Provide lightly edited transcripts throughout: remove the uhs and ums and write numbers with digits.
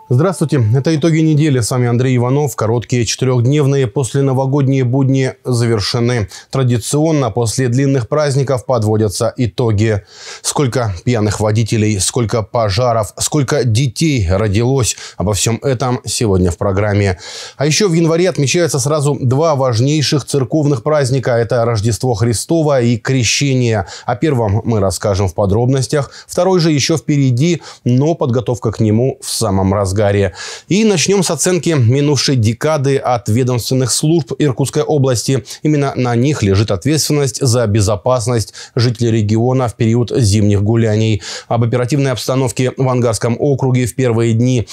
Здравствуйте. Это итоги недели. С вами Андрей Иванов. Короткие четырехдневные посленовогодние будни завершены. Традиционно после длинных праздников подводятся итоги. Сколько пьяных водителей, сколько пожаров, сколько детей родилось. Обо всем этом сегодня в программе. А еще в январе отмечаются сразу два важнейших церковных праздника. Это Рождество Христово и Крещение. О первом мы расскажем в подробностях. Второй же еще впереди, но подготовка к нему в самом разгаре. И начнем с оценки минувшей декады от ведомственных служб Иркутской области. Именно на них лежит ответственность за безопасность жителей региона в период зимних гуляний. Об оперативной обстановке в Ангарском округе в первые дни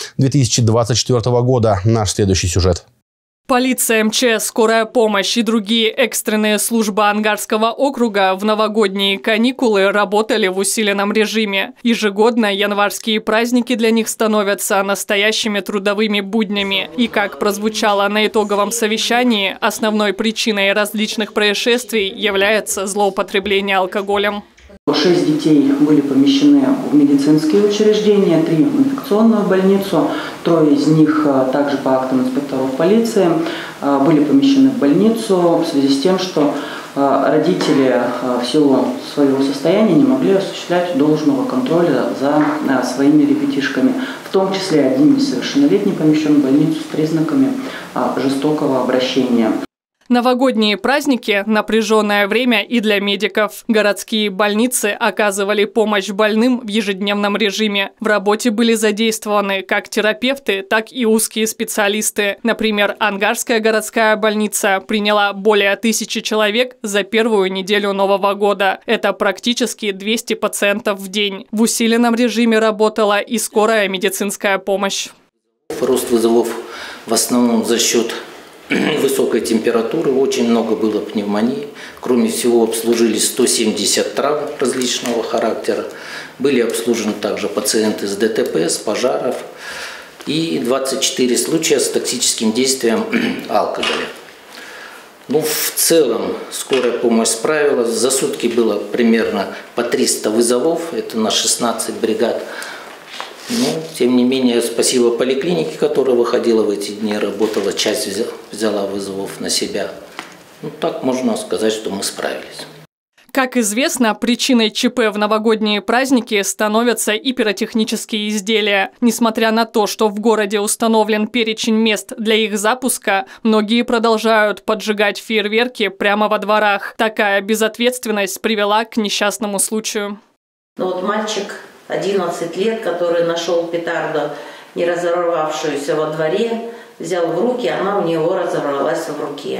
2024 года наш следующий сюжет. Полиция, МЧС, скорая помощь и другие экстренные службы Ангарского округа в новогодние каникулы работали в усиленном режиме. Ежегодно январские праздники для них становятся настоящими трудовыми буднями. И, как прозвучало на итоговом совещании, основной причиной различных происшествий является злоупотребление алкоголем. 6 детей были помещены в медицинские учреждения, 3 в инфекционную больницу, 3 из них также по актам инспекторов полиции были помещены в больницу в связи с тем, что родители в силу своего состояния не могли осуществлять должного контроля за своими ребятишками. В том числе один несовершеннолетний помещен в больницу с признаками жестокого обращения. Новогодние праздники – напряженное время и для медиков. Городские больницы оказывали помощь больным в ежедневном режиме. В работе были задействованы как терапевты, так и узкие специалисты. Например, Ангарская городская больница приняла более 1000 человек за первую неделю Нового года. Это практически 200 пациентов в день. В усиленном режиме работала и скорая медицинская помощь. Рост вызовов в основном за счет высокой температуры, очень много было пневмонии. Кроме всего, обслужили 170 травм различного характера. Были обслужены также пациенты с ДТП, с пожаров и 24 случая с токсическим действием алкоголя. В целом скорая помощь справилась. За сутки было примерно по 300 вызовов, это на 16 бригад. Тем не менее, спасибо поликлинике, которая выходила в эти дни, работала, часть взяла вызовов на себя. Так можно сказать, что мы справились. Как известно, причиной ЧП в новогодние праздники становятся и пиротехнические изделия. Несмотря на то, что в городе установлен перечень мест для их запуска, многие продолжают поджигать фейерверки прямо во дворах. Такая безответственность привела к несчастному случаю. Мальчик 11 лет, который нашел петарду, не разорвавшуюся во дворе, взял в руки, она у него разорвалась в руке.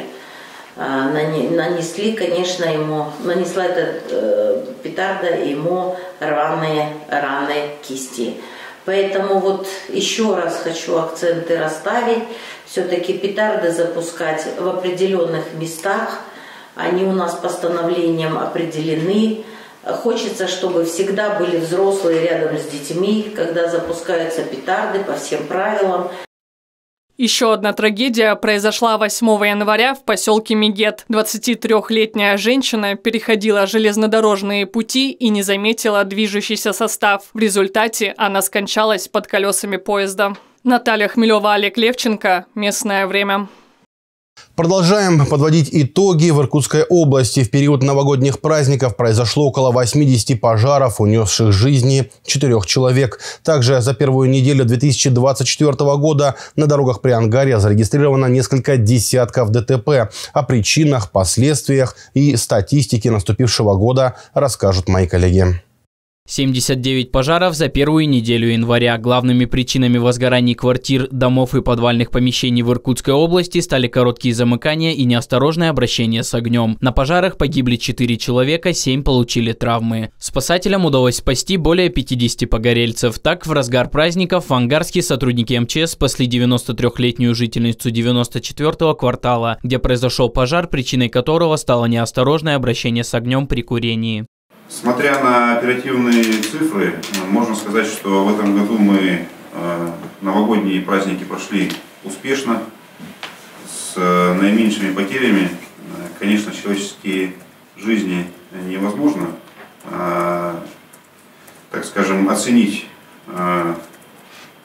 Нанесла эта петарда ему рваные раны кисти. Поэтому еще раз хочу акценты расставить. Все-таки петарды запускать в определенных местах. Они у нас постановлением определены. Хочется, чтобы всегда были взрослые рядом с детьми, когда запускаются петарды по всем правилам. Еще одна трагедия произошла 8 января в поселке Мегет. 23-летняя женщина переходила железнодорожные пути и не заметила движущийся состав. В результате она скончалась под колесами поезда. Наталья Хмелева, Олег Левченко. Местное время. Продолжаем подводить итоги. В Иркутской области в период новогодних праздников произошло около 80 пожаров, унесших жизни 4 человек. Также за первую неделю 2024 года на дорогах Приангарья зарегистрировано несколько десятков ДТП. О причинах, последствиях и статистике наступившего года расскажут мои коллеги. 79 пожаров за первую неделю января. Главными причинами возгораний квартир, домов и подвальных помещений в Иркутской области стали короткие замыкания и неосторожное обращение с огнем. На пожарах погибли 4 человека, 7 получили травмы. Спасателям удалось спасти более 50 погорельцев. Так, в разгар праздников в Ангарске сотрудники МЧС спасли 93-летнюю жительницу 94-го квартала, где произошел пожар, причиной которого стало неосторожное обращение с огнем при курении. Смотря на оперативные цифры, можно сказать, что в этом году мы новогодние праздники прошли успешно, с наименьшими потерями. Конечно, человеческие жизни невозможно, так скажем, оценить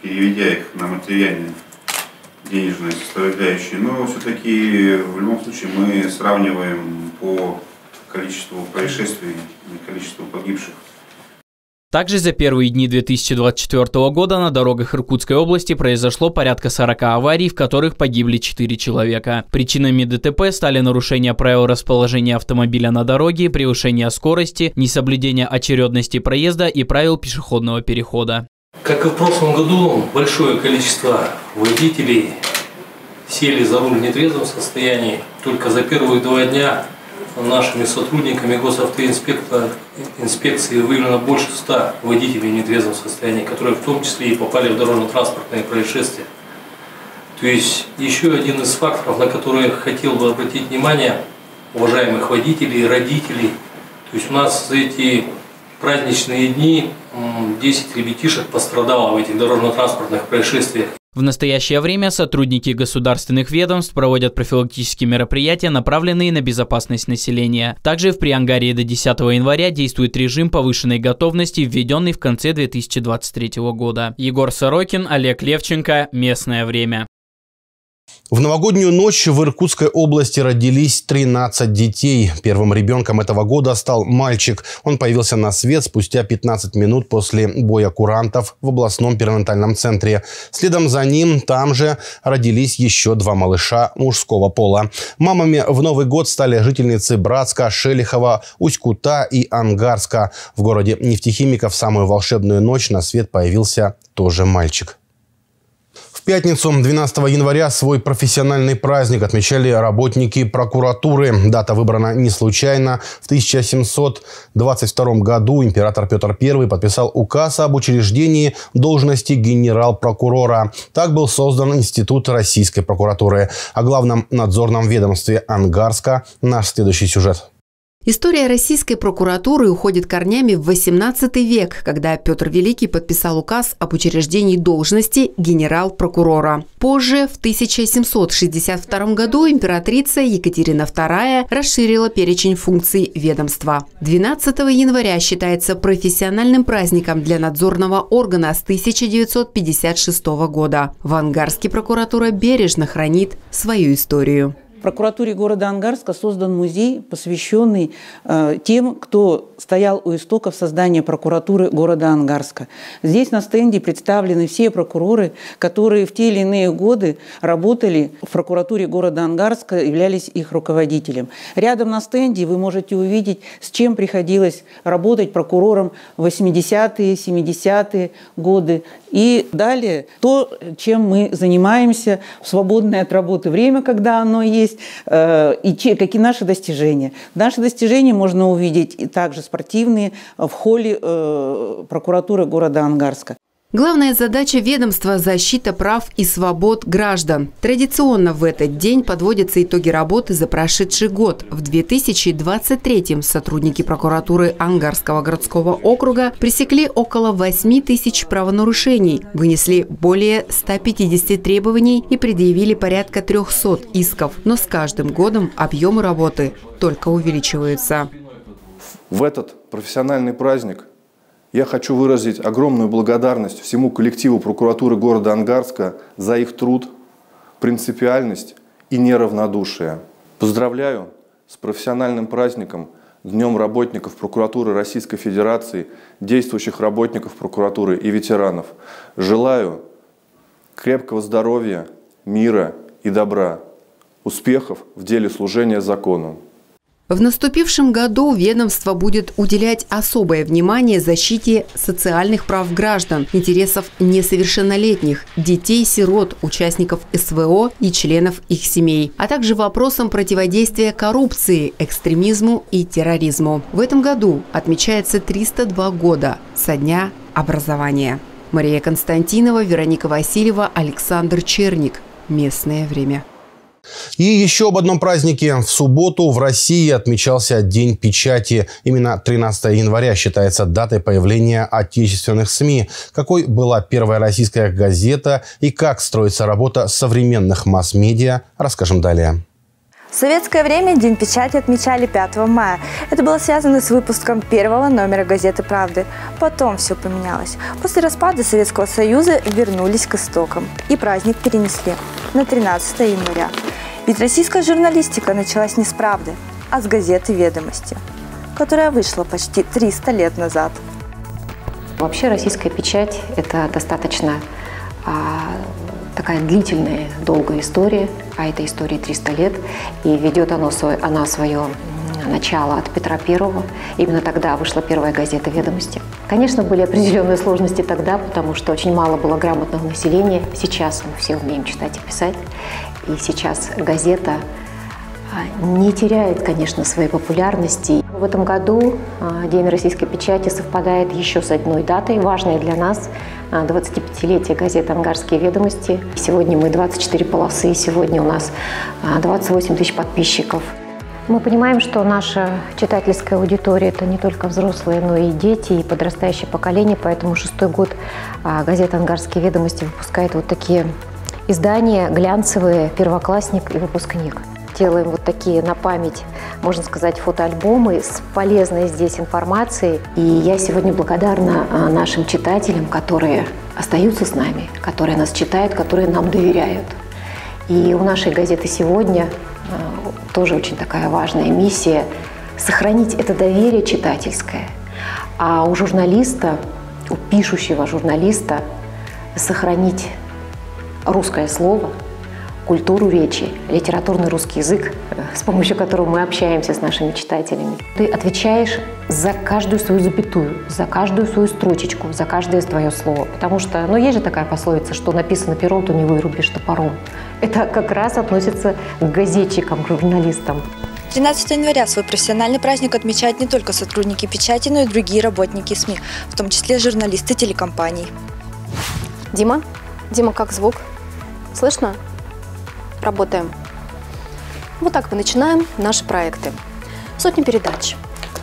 переведя их на материальные денежные составляющие, но все-таки в любом случае мы сравниваем по количеству происшествий и количеству погибших. Также за первые дни 2024 года на дорогах Иркутской области произошло порядка 40 аварий, в которых погибли 4 человека. Причинами ДТП стали нарушение правил расположения автомобиля на дороге, превышение скорости, несоблюдение очередности проезда и правил пешеходного перехода. Как и в прошлом году, большое количество водителей сели за руль в нетрезвом состоянии. Только за первые 2 дня нашими сотрудниками госавтоинспекции выявлено больше 100 водителей в нетрезвом состоянии, которые в том числе и попали в дорожно-транспортные происшествия. То есть еще один из факторов, на который я хотел бы обратить внимание уважаемых водителей и родителей. То есть у нас за эти праздничные дни 10 ребятишек пострадало в этих дорожно-транспортных происшествиях. В настоящее время сотрудники государственных ведомств проводят профилактические мероприятия, направленные на безопасность населения. Также в Приангарии до 10 января действует режим повышенной готовности, введенный в конце 2023 года. Егор Сорокин, Олег Левченко. Местное время. В новогоднюю ночь в Иркутской области родились 13 детей. Первым ребенком этого года стал мальчик. Он появился на свет спустя 15 минут после боя курантов в областном перинатальном центре. Следом за ним там же родились еще 2 малыша мужского пола. Мамами в Новый год стали жительницы Братска, Шелихова, Усть-Кута и Ангарска. В городе нефтехимиков в самую волшебную ночь на свет появился тоже мальчик. В пятницу, 12 января, свой профессиональный праздник отмечали работники прокуратуры. Дата выбрана не случайно. В 1722 году император Петр I подписал указ об учреждении должности генерал-прокурора. Так был создан Институт Российской прокуратуры. О главном надзорном ведомстве Ангарска наш следующий сюжет. История российской прокуратуры уходит корнями в XVIII век, когда Петр Великий подписал указ об учреждении должности генерал-прокурора. Позже, в 1762 году, императрица Екатерина II расширила перечень функций ведомства. 12 января считается профессиональным праздником для надзорного органа с 1956 года. В Ангарске прокуратура бережно хранит свою историю. В прокуратуре города Ангарска создан музей, посвященный тем, кто стоял у истоков создания прокуратуры города Ангарска. Здесь на стенде представлены все прокуроры, которые в те или иные годы работали в прокуратуре города Ангарска, являлись их руководителем. Рядом на стенде вы можете увидеть, с чем приходилось работать прокурорам в 80-е, 70-е годы. И далее то, чем мы занимаемся в свободное от работы время, когда оно есть, и какие наши достижения. Наши достижения можно увидеть и также спортивные в холле прокуратуры города Ангарска. Главная задача ведомства – защита прав и свобод граждан. Традиционно в этот день подводятся итоги работы за прошедший год. В 2023-м сотрудники прокуратуры Ангарского городского округа пресекли около 8 тысяч правонарушений, вынесли более 150 требований и предъявили порядка 300 исков. Но с каждым годом объемы работы только увеличиваются. В этот профессиональный праздник я хочу выразить огромную благодарность всему коллективу прокуратуры города Ангарска за их труд, принципиальность и неравнодушие. Поздравляю с профессиональным праздником, Днем работников прокуратуры Российской Федерации, действующих работников прокуратуры и ветеранов. Желаю крепкого здоровья, мира и добра, успехов в деле служения закону. В наступившем году ведомство будет уделять особое внимание защите социальных прав граждан, интересов несовершеннолетних, детей-сирот, участников СВО и членов их семей, а также вопросам противодействия коррупции, экстремизму и терроризму. В этом году отмечается 302 года со дня образования. Мария Константинова, Вероника Васильева, Александр Черник. Местное время. И еще об одном празднике. В субботу в России отмечался День печати. Именно 13 января считается датой появления отечественных СМИ. Какой была первая российская газета и как строится работа современных масс-медиа, расскажем далее. В советское время День печати отмечали 5 мая. Это было связано с выпуском первого номера газеты «Правды». Потом все поменялось. После распада Советского Союза вернулись к истокам. И праздник перенесли на 13 января. Ведь российская журналистика началась не с «Правды», а с газеты «Ведомости», которая вышла почти 300 лет назад. Вообще российская печать – это достаточно такая длительная, долгая история, а этой истории 300 лет, и ведет она свое начало от Петра I. Именно тогда вышла первая газета «Ведомости». Конечно, были определенные сложности тогда, потому что очень мало было грамотного населения. Сейчас мы все умеем читать и писать, и сейчас газета не теряет, конечно, своей популярности. В этом году День российской печати совпадает еще с одной датой, важной для нас – 25-летие газеты «Ангарские ведомости». Сегодня мы 24 полосы, сегодня у нас 28 тысяч подписчиков. Мы понимаем, что наша читательская аудитория – это не только взрослые, но и дети, и подрастающее поколение, поэтому 6-й год газета «Ангарские ведомости» выпускает вот такие издания глянцевые, первоклассник и выпускник. Делаем вот такие на память, можно сказать, фотоальбомы с полезной здесь информацией. И я сегодня благодарна нашим читателям, которые остаются с нами, которые нас читают, которые нам доверяют. И у нашей газеты сегодня тоже очень такая важная миссия – сохранить это доверие читательское. А у журналиста, у пишущего журналиста сохранить русское слово, культуру речи, литературный русский язык, с помощью которого мы общаемся с нашими читателями. Ты отвечаешь за каждую свою запятую, за каждую свою строчечку, за каждое твое слово. Потому что, есть же такая пословица, что написано пером, то не вырубишь топором. Это как раз относится к газетчикам, к журналистам. 13 января свой профессиональный праздник отмечают не только сотрудники печати, но и другие работники СМИ, в том числе журналисты телекомпаний. Дима, как звук? Слышно? Работаем. Вот так мы начинаем наши проекты. Сотни передач,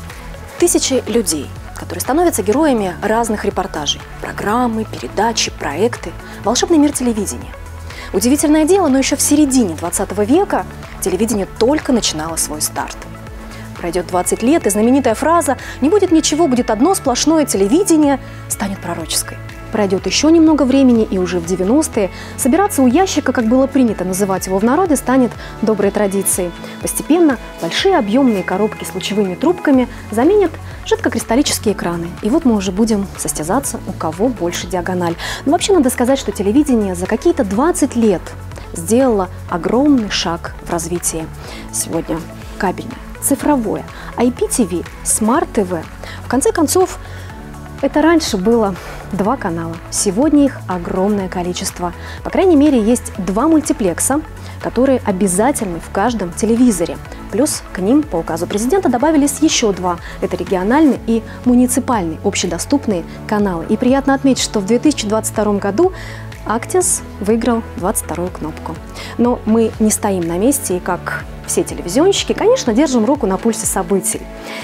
тысячи людей, которые становятся героями разных репортажей. Программы, передачи, проекты. Волшебный мир телевидения. Удивительное дело, но еще в середине 20 века телевидение только начинало свой старт. Пройдет 20 лет, и знаменитая фраза «не будет ничего, будет одно сплошное телевидение» станет пророческой. Пройдет еще немного времени, и уже в 90-е собираться у ящика, как было принято называть его в народе, станет доброй традицией. Постепенно большие объемные коробки с лучевыми трубками заменят жидкокристаллические экраны. И вот мы уже будем состязаться, у кого больше диагональ. Но вообще надо сказать, что телевидение за какие-то 20 лет сделало огромный шаг в развитии. Сегодня кабельное, цифровое, IPTV, Smart TV. В конце концов, это раньше было 2 канала. Сегодня их огромное количество. По крайней мере, есть 2 мультиплекса, которые обязательны в каждом телевизоре. Плюс к ним по указу президента добавились еще 2. Это региональный и муниципальный общедоступные каналы. И приятно отметить, что в 2022 году Actis выиграл 22-ю кнопку. Но мы не стоим на месте и, как все телевизионщики, конечно, держим руку на пульсе событий.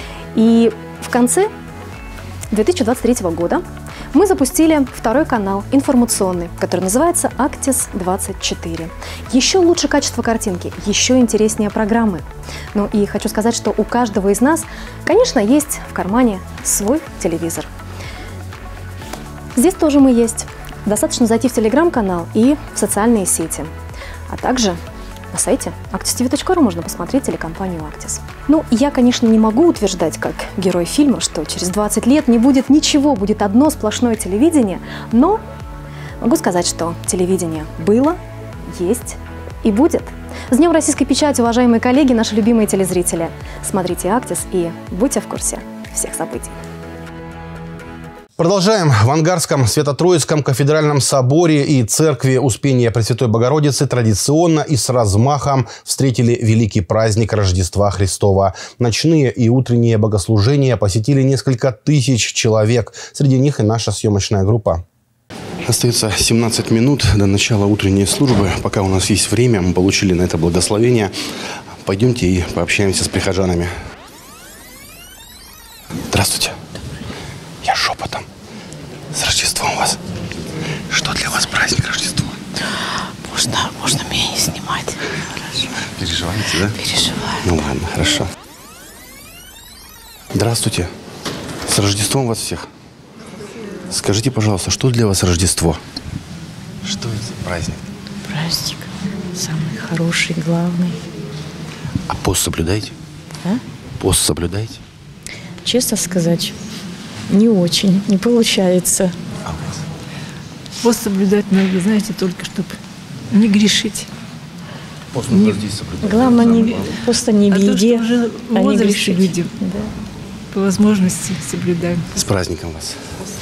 И в конце 2023 года мы запустили 2-й канал информационный, который называется Actis 24. Еще лучше качество картинки, еще интереснее программы. Ну и хочу сказать, что у каждого из нас, конечно, есть в кармане свой телевизор. Здесь тоже мы есть. Достаточно зайти в телеграм-канал и в социальные сети, а также на сайте actistv.ru можно посмотреть телекомпанию Actis. Ну, я, конечно, не могу утверждать, как герой фильма, что через 20 лет не будет ничего, будет одно сплошное телевидение, но могу сказать, что телевидение было, есть и будет. С Днем российской печати, уважаемые коллеги, наши любимые телезрители. Смотрите Actis и будьте в курсе всех событий. Продолжаем. В Ангарском Свято-Троицком кафедральном соборе и церкви Успения Пресвятой Богородицы традиционно и с размахом встретили великий праздник Рождества Христова. Ночные и утренние богослужения посетили несколько тысяч человек. Среди них и наша съемочная группа. Остается 17 минут до начала утренней службы. Пока у нас есть время, мы получили на это благословение. Пойдемте и пообщаемся с прихожанами. Здравствуйте. Я шепотом. С Рождеством вас. Что для вас праздник Рождества? Можно меня не снимать. Хорошо. Переживаете, да? Переживаю. Ну ладно, хорошо. Здравствуйте. С Рождеством вас всех. Скажите, пожалуйста, что для вас Рождество? Что это за праздник? Праздник самый хороший, главный. А пост соблюдаете? А? Пост соблюдаете? Честно сказать, не очень, не получается. А у вас? Пост соблюдать надо, знаете, только чтобы не грешить. Пост нужно здесь соблюдать. Главное, просто не в еде, то, что уже в возрасте люди по возможности соблюдаем. С праздником вас.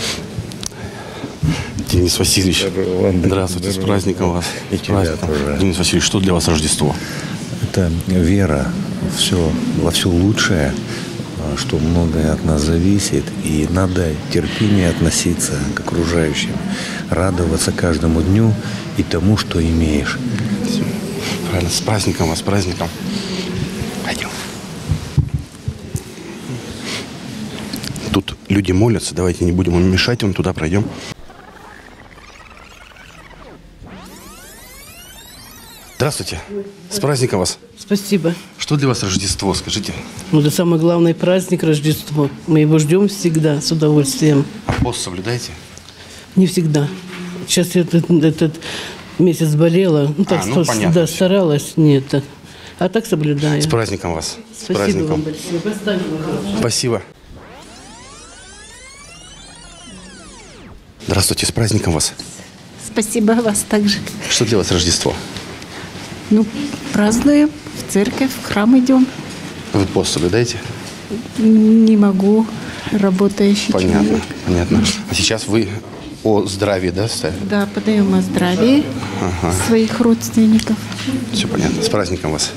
Денис Васильевич, здравствуйте, с праздником вас. И тебя тоже. Денис Васильевич, что для вас Рождество? Это вера во все лучшее, что многое от нас зависит, и надо терпение относиться к окружающим, радоваться каждому дню и тому, что имеешь. Правильно, с праздником вас, с праздником. Пойдем. Тут люди молятся, давайте не будем им мешать, вон туда пройдем. Здравствуйте. С праздником вас. Спасибо. Что для вас Рождество, скажите? Ну, это самый главный праздник Рождество. Мы его ждем всегда с удовольствием. А пост соблюдаете? Не всегда. Сейчас я этот месяц болела. Ну, так да, старалась. Нет. А так соблюдаю. С праздником вас. Спасибо с праздником. вам большое. Спасибо. Здравствуйте, с праздником вас. Спасибо, вас также. Что для вас Рождество? Ну, празднуем, в церковь, в храм идем. Вы пост соблюдаете? Не могу, работающий Понятно, человек. понятно. А сейчас вы о здравии, да, ставите? Да, подаем о здравии своих родственников. Все понятно. С праздником вас.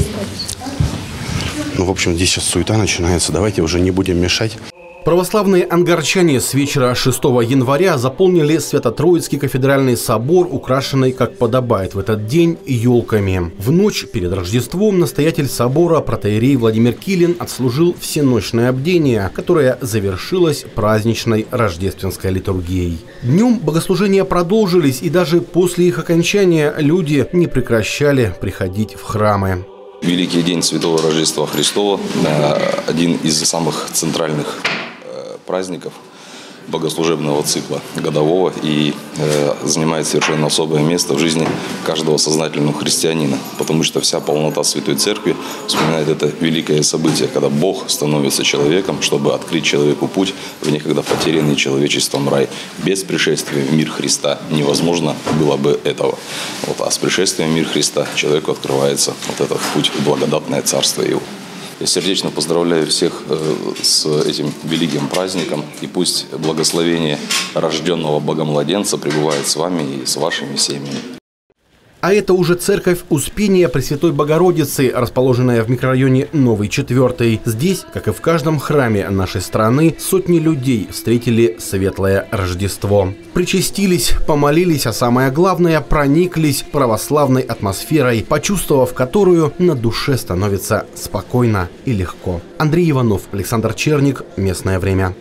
Ну, в общем, здесь сейчас суета начинается. Давайте уже не будем мешать. Православные ангарчане с вечера 6 января заполнили Свято-Троицкий кафедральный собор, украшенный, как подобает в этот день, елками. В ночь перед Рождеством настоятель собора протоиерей Владимир Килин отслужил всеночное бдение, которое завершилось праздничной рождественской литургией. Днем богослужения продолжились, и даже после их окончания люди не прекращали приходить в храмы. Великий день Святого Рождества Христова – один из самых центральных праздников богослужебного цикла годового и занимает совершенно особое место в жизни каждого сознательного христианина, потому что вся полнота Святой Церкви вспоминает это великое событие, когда Бог становится человеком, чтобы открыть человеку путь в некогда потерянный человечеством рай. Без пришествия в мир Христа невозможно было бы этого. А с пришествием в мир Христа человеку открывается этот путь в благодатное царство Его. Я сердечно поздравляю всех с этим великим праздником, и пусть благословение рожденного Богомладенца пребывает с вами и с вашими семьями. А это уже церковь Успения Пресвятой Богородицы, расположенная в микрорайоне Новый 4. Здесь, как и в каждом храме нашей страны, сотни людей встретили светлое Рождество. Причастились, помолились, а самое главное, прониклись православной атмосферой, почувствовав которую на душе становится спокойно и легко. Андрей Иванов, Александр Черник. Местное время.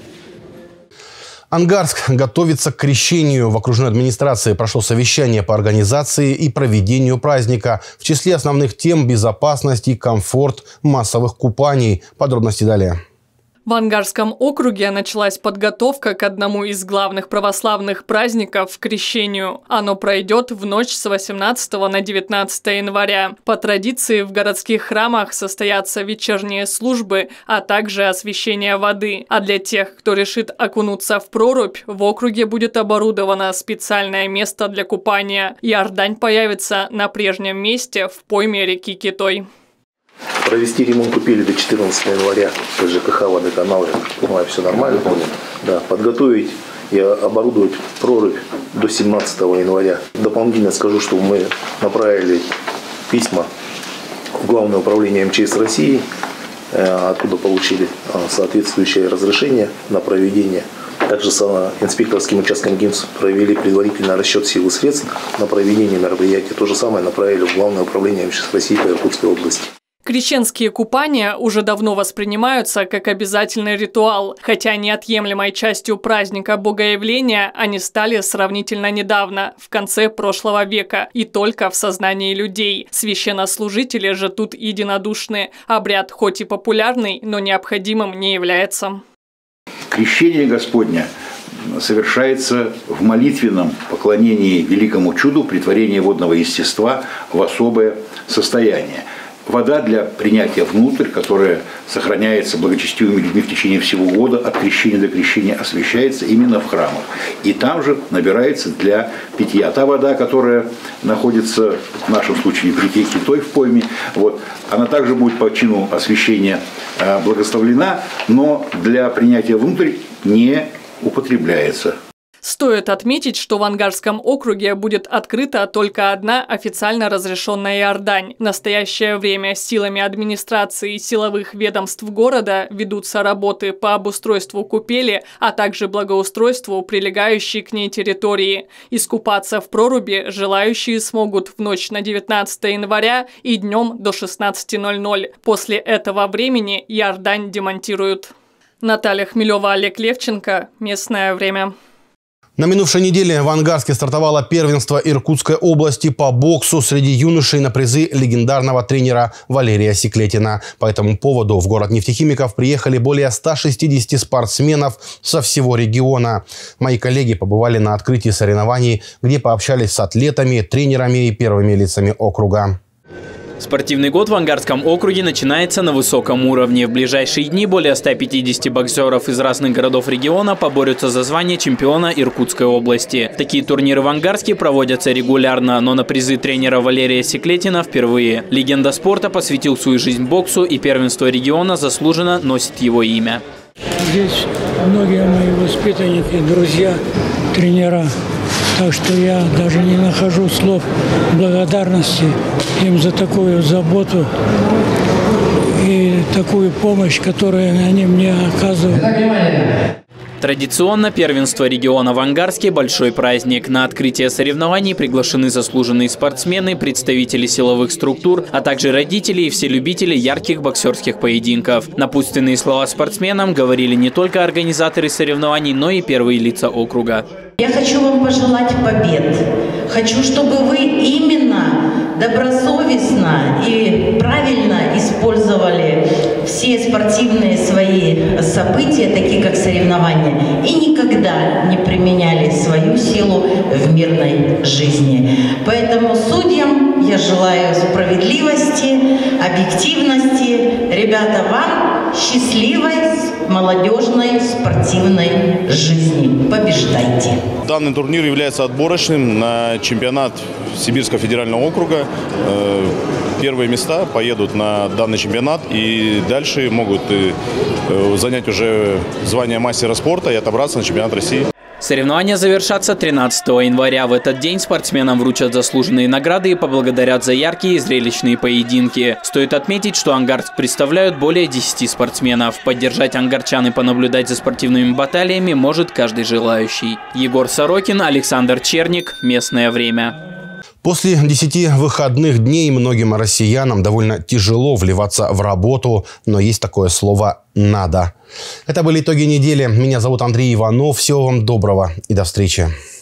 Ангарск готовится к крещению. В окружной администрации прошло совещание по организации и проведению праздника. В числе основных тем – безопасность и комфорт массовых купаний. Подробности далее. В Ангарском округе началась подготовка к одному из главных православных праздников – крещению. Оно пройдет в ночь с 18 на 19 января. По традиции в городских храмах состоятся вечерние службы, а также освящение воды. А для тех, кто решит окунуться в прорубь, в округе будет оборудовано специальное место для купания. Иордань появится на прежнем месте в пойме реки Китой. Провести ремонт купели до 14 января по ЖКХ водоканала. Понимаю, все нормально. Да, подготовить и оборудовать прорубь до 17 января. Дополнительно скажу, что мы направили письма в Главное управление МЧС России, откуда получили соответствующее разрешение на проведение. Также с инспекторским участком ГИМС провели предварительный расчет сил и средств на проведение мероприятия. То же самое направили в Главное управление МЧС России по Иркутской области. Крещенские купания уже давно воспринимаются как обязательный ритуал, хотя неотъемлемой частью праздника Богоявления они стали сравнительно недавно, в конце прошлого века, и только в сознании людей. Священнослужители же тут единодушны. Обряд хоть и популярный, но необходимым не является. Крещение Господня совершается в молитвенном поклонении великому чуду претворения водного естества в особое состояние. Вода для принятия внутрь, которая сохраняется благочестивыми людьми в течение всего года, от крещения до крещения, освящается именно в храмах. И там же набирается для питья. Та вода, которая находится, в нашем случае, в реке Китой, в пойме, она также будет по чину освящения благословлена, но для принятия внутрь не употребляется. Стоит отметить, что в Ангарском округе будет открыта только одна официально разрешенная Иордань. В настоящее время силами администрации и силовых ведомств города ведутся работы по обустройству купели, а также благоустройству прилегающей к ней территории. Искупаться в проруби желающие смогут в ночь на 19 января и днем до 16:00. После этого времени Иордань демонтируют. Наталья Хмелева, Олег Левченко. Местное время. На минувшей неделе в Ангарске стартовало первенство Иркутской области по боксу среди юношей на призы легендарного тренера Валерия Секлетина. По этому поводу в город нефтехимиков приехали более 160 спортсменов со всего региона. Мои коллеги побывали на открытии соревнований, где пообщались с атлетами, тренерами и первыми лицами округа. Спортивный год в Ангарском округе начинается на высоком уровне. В ближайшие дни более 150 боксеров из разных городов региона поборются за звание чемпиона Иркутской области. Такие турниры в Ангарске проводятся регулярно, но на призы тренера Валерия Секлетина впервые. Легенда спорта посвятил свою жизнь боксу, и первенство региона заслуженно носит его имя. Здесь многие мои воспитанники, друзья, тренера. Так что я даже не нахожу слов благодарности им за такую заботу и такую помощь, которую они мне оказывают. Традиционно первенство региона в Ангарске – большой праздник. На открытие соревнований приглашены заслуженные спортсмены, представители силовых структур, а также родители и все любители ярких боксерских поединков. Напутственные слова спортсменам говорили не только организаторы соревнований, но и первые лица округа. Я хочу вам пожелать побед. Хочу, чтобы вы именно добросовестно и правильно использовали все спортивные свои события, такие как соревнования, и никогда не применяли свою силу в мирной жизни. Поэтому судьям я желаю справедливости, объективности. Ребята, вам счастливой, молодежной, спортивной жизни. Побеждайте! Данный турнир является отборочным на чемпионат Сибирского федерального округа. Первые места поедут на данный чемпионат и дальше могут занять уже звание мастера спорта и отобраться на чемпионат России. Соревнования завершатся 13 января. В этот день спортсменам вручат заслуженные награды и поблагодарят за яркие и зрелищные поединки. Стоит отметить, что Ангарск представляют более 10 спортсменов. Поддержать ангарчан и понаблюдать за спортивными баталиями может каждый желающий. Егор Сорокин, Александр Черник. Местное время. После 10 выходных дней многим россиянам довольно тяжело вливаться в работу, но есть такое слово «надо». Это были итоги недели. Меня зовут Андрей Иванов. Всего вам доброго и до встречи.